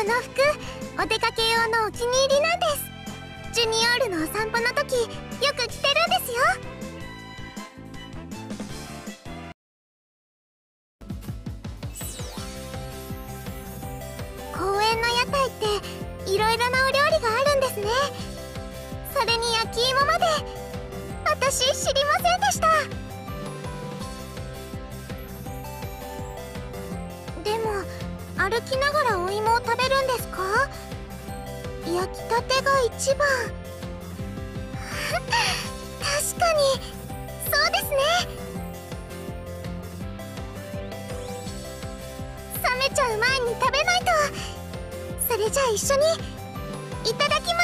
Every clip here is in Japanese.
この服、お出かけ用のお気に入りなんです。ジュニオールのお散歩の時よく着てるんですよ。公園の屋台っていろいろなお料理があるんですね。それに焼き芋まで。私知りませんでした。でも歩きながらお芋を食べるんですか？焼きたてが一番。確かにそうですね。冷めちゃう前に食べないと。それじゃあ一緒にいただきます。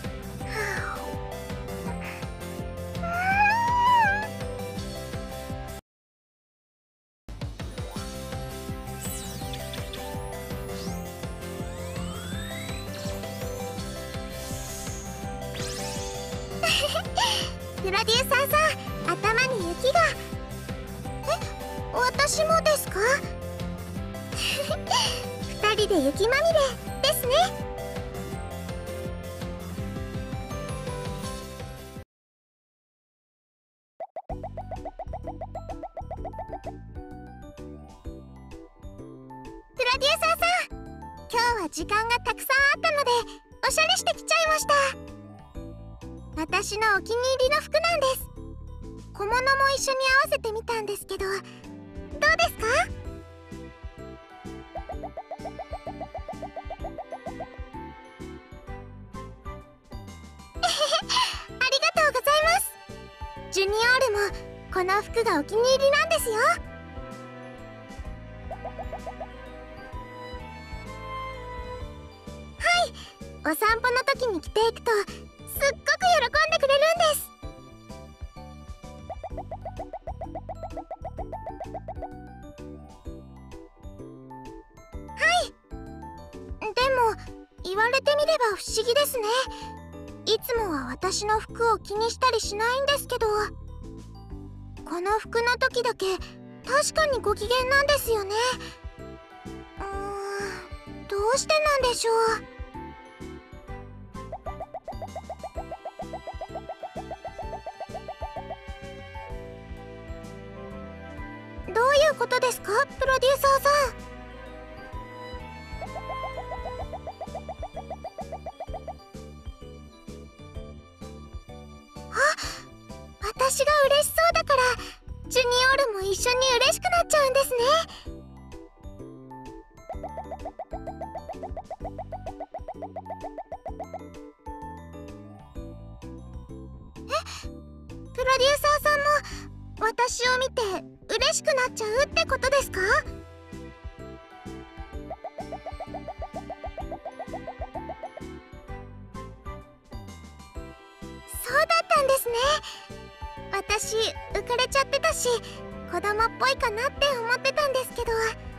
プロデューサーさん、頭に雪が。私もですか？二人で雪まみれですね。プロデューサーさん、今日は時間がたくさんあったのでおしゃれしてきちゃいました。私のお気に入りの服なんです。小物も一緒に合わせてみたんですけど、どうですか？ありがとうございます。ジュニオールもこの服がお気に入りなんですよ。はい、お散歩の時に着ていくとすっごく喜んでくれるんです。はい。でも言われてみれば不思議ですね。いつもは私の服を気にしたりしないんですけど、この服の時だけ確かにご機嫌なんですよね。どうしてなんでしょう。どういうことですか、プロデューサーさん。私が嬉しそうだからジュニオールも一緒に嬉しくなっちゃうんですね。プロデューサーさんも私を見て嬉しくなっちゃうってことですか？そうだったんですね。私浮かれちゃってたし子供っぽいかなって思ってたんですけど。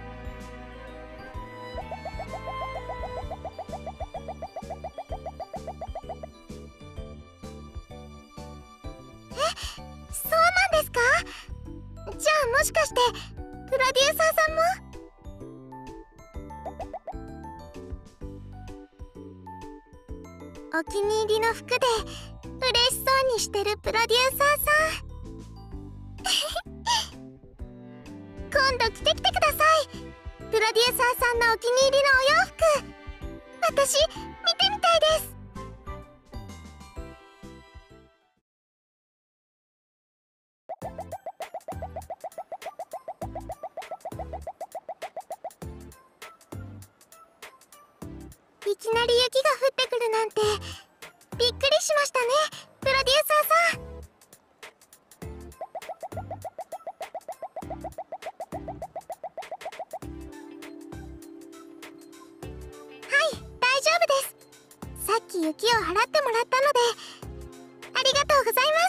そうなんですか？じゃあもしかしてプロデューサーさんも？お気に入りの服で嬉しそうにしてるプロデューサーさん。今度着てきてください。プロデューサーさんのお気に入りのお洋服、私見てみたいです。いきなり雪が降ってくるなんてびっくりしましたね、プロデューサーさん。はい、大丈夫です。さっき雪を払ってもらったのでありがとうございます。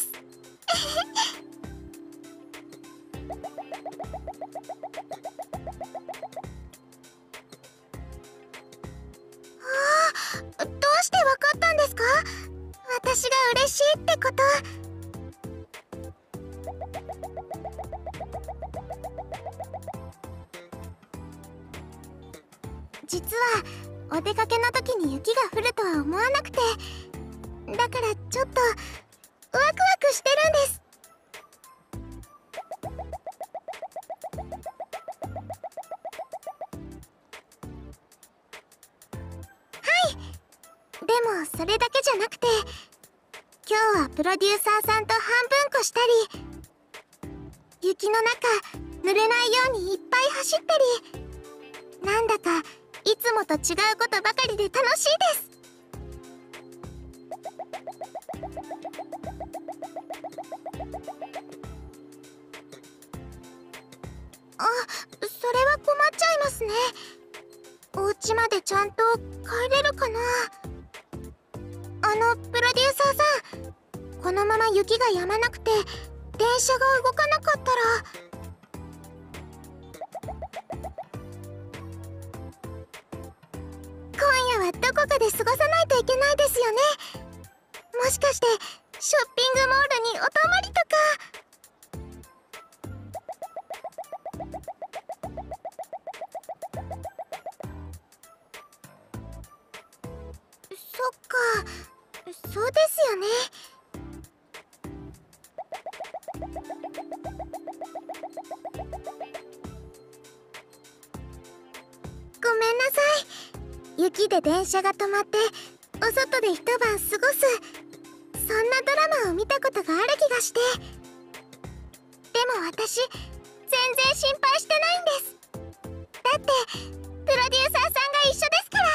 どうしてわかったんですか？私が嬉しいってこと。実はお出出かけの時に雪が降るとは思わなくて、だからちょっとワクワクしてるんです。はい、でもそれだけじゃなくて、今日はプロデューサーさんと半分こしたり、雪の中濡れないようにいっぱい走ったり、なんだかいつもと違うことばかりで楽しいです。あ、それは困っちゃいますね。お家までちゃんと帰れるかな。プロデューサーさん、このまま雪が止まなくて電車が動かなかったら。今夜はどこかで過ごさないといけないですよね。もしかしてショッピングモールにお泊まりとか。そっか、そうですよね。ごめんなさい。雪で電車が止まってお外で一晩過ごす、そんなドラマを見たことがある気がして。でも私全然心配してないんです。だってプロデューサーさんが一緒ですから。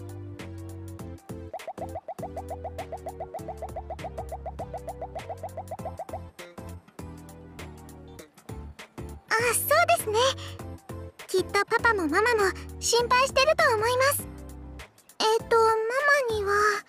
あ、そうですね。きっとパパもママも心配してると思います。ママには。